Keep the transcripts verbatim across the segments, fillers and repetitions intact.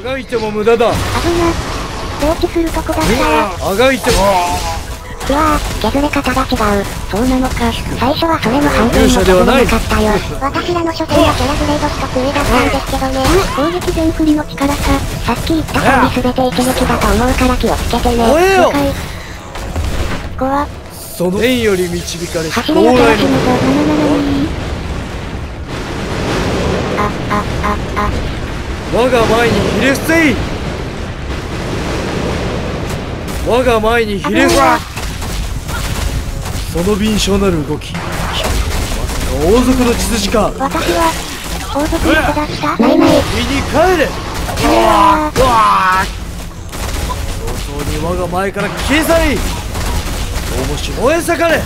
がいても無駄だ。 危な。出落ちするとこだった。 あがいても。 うわぁ、削れ方が違う。そうなのか。最初はそれの半分も削れなかったよ。私らの初戦はキャラグレード一つ上だったんですけどね。攻撃全振りの力か。さっき言った通り全て一撃だと思うから気をつけてね。了解。怖っ。 その天より導かれし走れよ、からしのぞ。ななななに。あ、あ、あ、あ。 我が前にひれ伏せい。我が前にひれ伏せ。その敏捷なる動き。まさか王族の血筋か。 私は王族の子だった。ないない。 身に帰れ。 うわー。 早々に我が前から消え去り。面白い。燃え盛れ。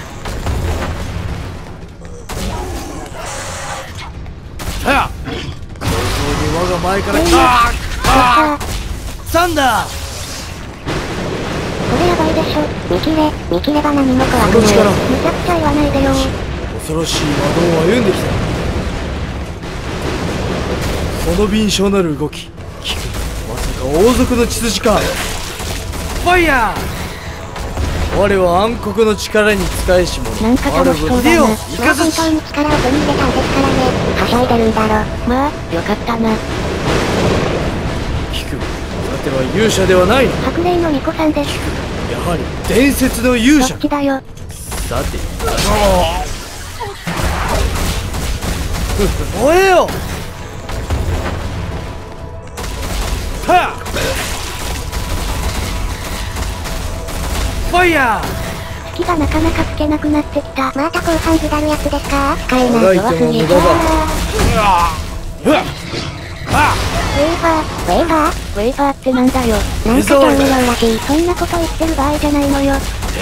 さあ。早々に我が前から消え去り。サンダー。 これやばいでしょ。見切れ、見切れば何も怖くない。むちゃくちゃ言わないでよ。 恐ろしい魔道を歩んできた。その敏捷なる動き。聞く。まさか王族の血筋か。ファイヤー。我は暗黒の力に仕えし者。 なんか楽しそうだな。 生もう本当に力を取り入れたんですからね。はしゃいでるんだろ。まあ、よかったな。 聞く。さては勇者ではないの。 白霊の巫女さんです。 やはり伝説の勇者。 どっちだよ。 さて燃えよ。はっファイヤー。 隙がなかなかつけなくなってきた。また後半下るやつですか。使えない。弱すぎ。 無駄だ。うわっウェイファー、ウェイファー、ウェイファーってなんだよ。なんか超無料らしい。そんなこと言ってる場合じゃないのよ。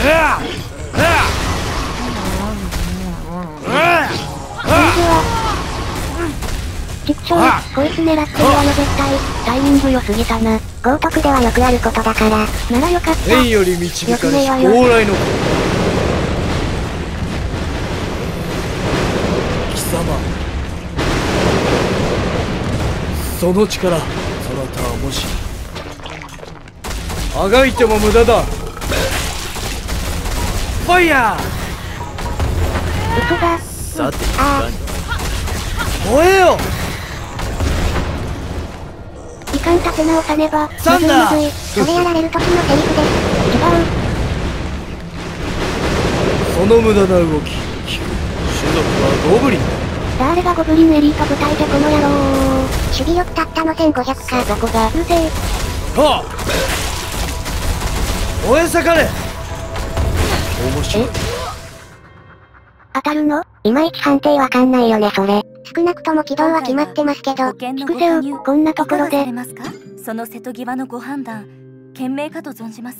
ちくしょう、こいつ狙ってるわよ絶対。タイミング良すぎたな。豪徳ではよくあることだから。ならよかった。 天より導かれし往来の貴様。その力、そなたはもしあがいても無駄だ。ファイヤー。 嘘だ。 さてあ燃えよ。 いかん立て直さねば。 サンダー。 まずいまずい。それやられる時のセリフです。違う。 その無駄な動き。聞く。種族はゴブリンだ。 誰がゴブリンエリート部隊でこの野郎。守備力たったのせんごひゃくか。どこだ。うるせえ。 はあ。燃え盛れ。面白い。 当たるの？いまいち判定わかんないよねそれ。少なくとも軌道は決まってますけど。菊瀬う、こんなところで。 その瀬戸際のご判断、賢明かと存じます。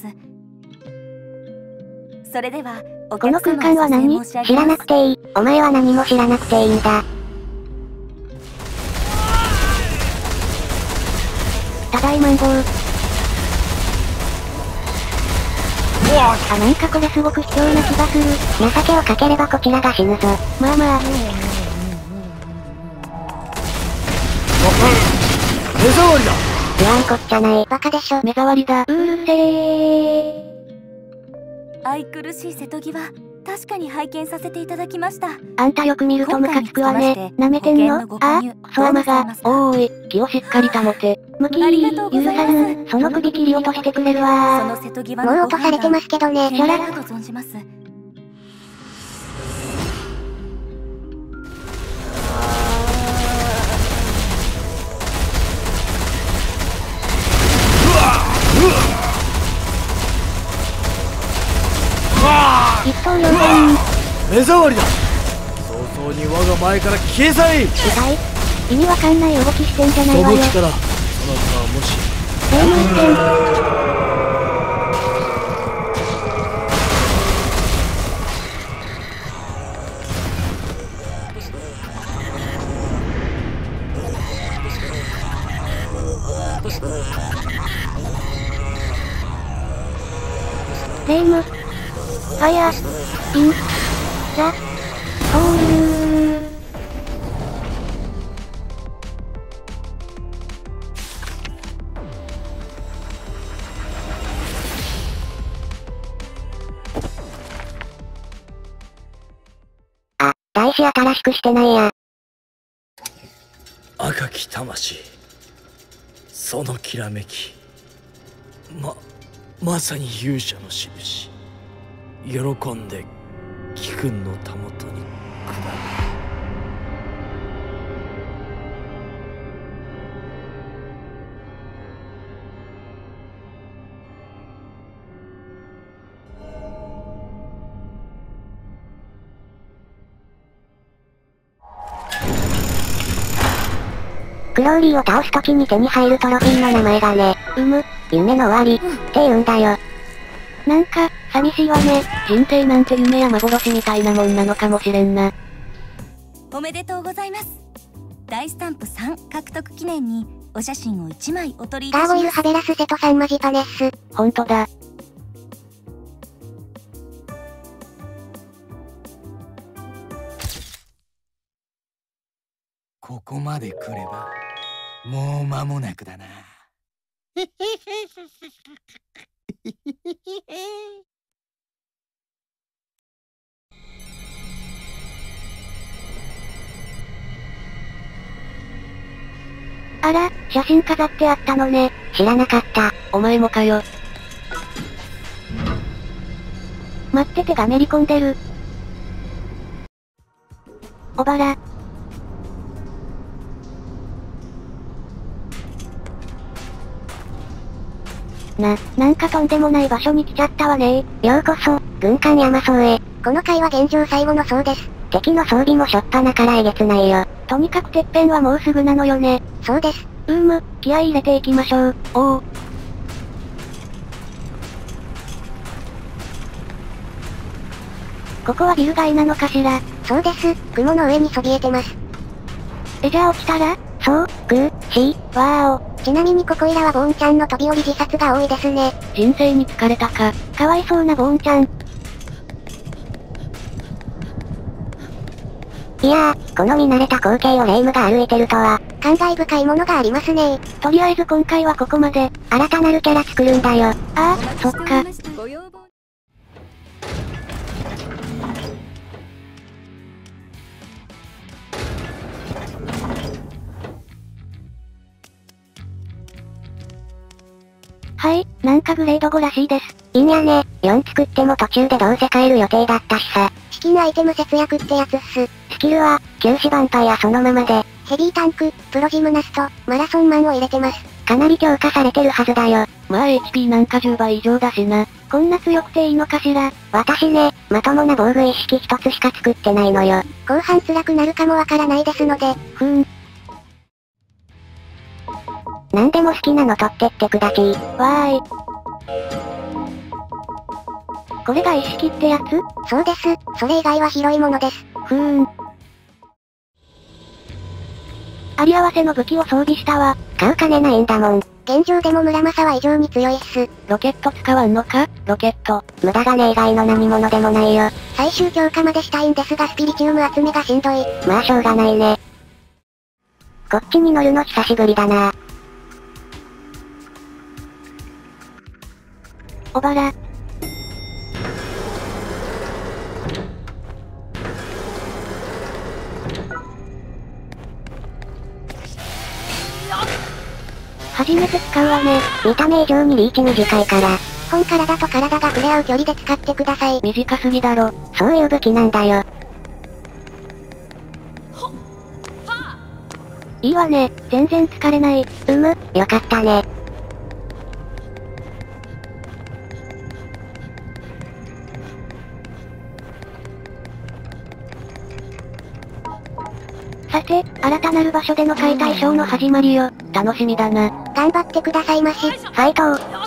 それでは、おこの客空間は何？知らなくていい。お前は何も知らなくていいんだ。ただいまんごう。あ、なんかこれすごく卑怯な気がする。情けをかければこちらが死ぬぞ。まあまあ。 目障りだ。 言わんこっちゃない。バカでしょ。目障りだ。うるせー。 愛くるしい瀬戸際、確かに拝見させていただきました。 あんたよく見るとムカつくわね。舐めてんの？ああ、ソアマが。おーい、気をしっかり保て。ムキー、許さぬ。その首切り落としてくれるわー。 その瀬戸際もうの落とされてますけどね。 賢明かと存じます。 一刀両断。 目障りだ。早々に我が前から消え去り。 意外？意味わかんない動きしてんじゃないわよ。 その力、そなたはもし生命線。レイム。ファイア。イン。ザ。ホール。 大志新しくしてないや。 赤き魂、そのきらめき、ま、まさに勇者の印。喜んで貴君のたもとに下る。 クローリーを倒すときに手に入るトロフィーの名前がね、うむ、夢の終わり、って言うんだよ。なんか、寂しいわね。人生なんて夢や幻みたいなもんなのかもしれんな。 おめでとうございます。大スタンプさん獲得記念にお写真をいちまいお取りいたします。 ガーゴイルハベラス瀬戸さんマジパネッス。ほんとだ。 ここまで来ればもう間もなくだな。 あら、写真飾ってあったのね。知らなかった。 お前もかよ。 待っててがめり込んでる。おばら。な、なんかとんでもない場所に来ちゃったわねー。ようこそ、軍艦山荘へ。この回は現状最後の層です。敵の装備もしょっぱなからえげつないよ。とにかくてっぺんはもうすぐなのよね。そうです。うーむ、気合い入れていきましょう。おお。ここはビル街なのかしら。そうです。雲の上にそびえてます。え、じゃあ起きたらそう、グー、シー、ワーオ。ちなみにここいらはボーンちゃんの飛び降り自殺が多いですね。 人生に疲れたか。 かわいそうなボーンちゃん。いやー、この見慣れた光景を霊夢が歩いてるとは、感慨深いものがありますねー。とりあえず今回はここまで、新たなるキャラ作るんだよ。あー、そっか。 ご要望はい、なんかグレードごらしいです。いいんやね。よん作っても途中でどうせ変える予定だったしさ。資金アイテム節約ってやつっす。スキルは、休止ヴァンパイアそのままで。ヘビータンク、プロジムナスト、マラソンマンを入れてます。かなり強化されてるはずだよ。 まあ エイチピー なんかじゅうばい以上だしな。 こんな強くていいのかしら。私ね、まともな防具一式一つしか作ってないのよ。後半辛くなるかもわからないですので。ふーん。なんでも好きなの取ってってくだちー。わーい。これが一式ってやつ？そうです。それ以外は広いものです。ふーん。あり合わせの武器を装備したわ。買う金ないんだもん。現状でも村正は異常に強いっす。 ロケット使わんのか？ロケット。 無駄金以外の何物でもないよ。最終強化までしたいんですがスピリチウム集めがしんどい。まあしょうがないね。こっちに乗るの久しぶりだな。おばら。初めて使うわね。見た目以上にリーチ短いから。本体と体が触れ合う距離で使ってください。 短すぎだろ。 そういう武器なんだよ。いいわね。全然疲れない。うむ、よかったね。さて、新たなる場所での解体ショーの始まりよ。 楽しみだな。 頑張ってくださいまし。ファイトー。